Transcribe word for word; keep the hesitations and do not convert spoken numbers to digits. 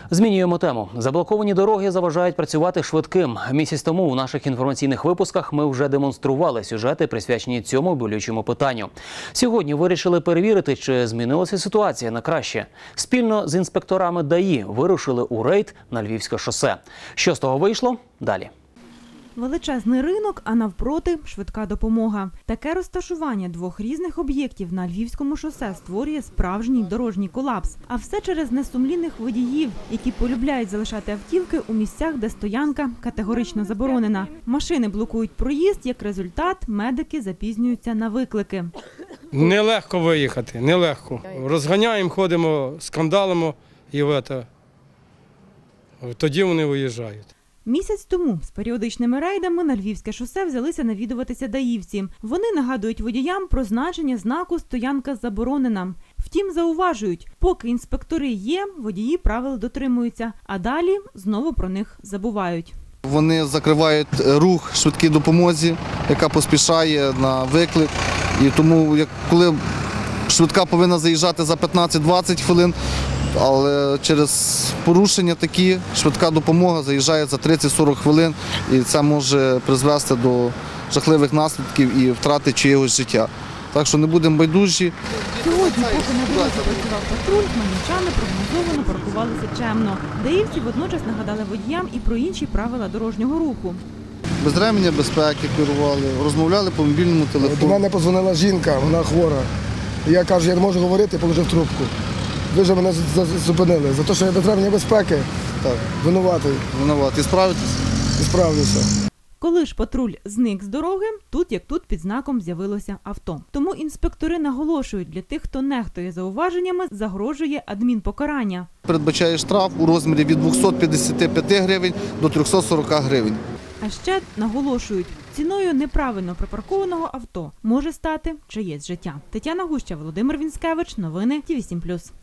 Змінюємо тему. Заблоковані дороги заважають працювати швидким. Місяць тому у наших інформаційних випусках ми вже демонстрували сюжети, присвячені цьому болючому питанню. Сьогодні вирішили перевірити, чи змінилася ситуація на краще. Спільно з інспекторами ДАІ вирушили у рейд на Львівське шосе. Що з того вийшло? Далі. Величезний ринок, а навпроти – швидка допомога. Таке розташування двох різних об'єктів на Львівському шосе створює справжній дорожній колапс. А все через несумлінних водіїв, які полюбляють залишати автівки у місцях, де стоянка категорично заборонена. Машини блокують проїзд, як результат – медики запізнюються на виклики. Нелегко виїхати, нелегко. Розганяємо, ходимо, скандалимо і в це. Тоді вони виїжджають. Місяць тому з періодичними рейдами на Львівське шосе взялися навідуватися даївці. Вони нагадують водіям про значення знаку «Стоянка заборонена». Втім, зауважують, поки інспектори є, водії правил дотримуються, а далі знову про них забувають. Вони закривають рух швидкій допомозі, яка поспішає на виклик. І тому, як коли швидка повинна заїжджати за п'ятнадцять-двадцять хвилин, але через порушення такі швидка допомога заїжджає за тридцять-сорок хвилин, і це може призвести до жахливих наслідків і втрати чиєгось життя. Так що не будемо байдужі. Сьогодні, поки на дорозі працював патруль, хмельничани прогнозовано паркувалися чемно. Даївці водночас нагадали водіям і про інші правила дорожнього руху. Без ременя безпеки керували, розмовляли по мобільному телефону. До мене подзвонила жінка, вона хвора. Я кажу, я не можу говорити, положив трубку. Ви ж мене зупинили за те, що я без ременя безпеки. Так. Винуватий. Винуватий. І справитись? І справлюся. Коли ж патруль зник з дороги, тут як тут під знаком з'явилося авто. Тому інспектори наголошують, для тих, хто нехтує зауваженнями, загрожує адмінпокарання. Передбачає штраф у розмірі від двохсот п'ятдесяти п'яти гривень до трьохсот сорока гривень. А ще наголошують, ціною неправильно припаркованого авто може стати чиєсь життя. Тетяна Гуща, Володимир Вінськевич, новини Ті вісім плюс.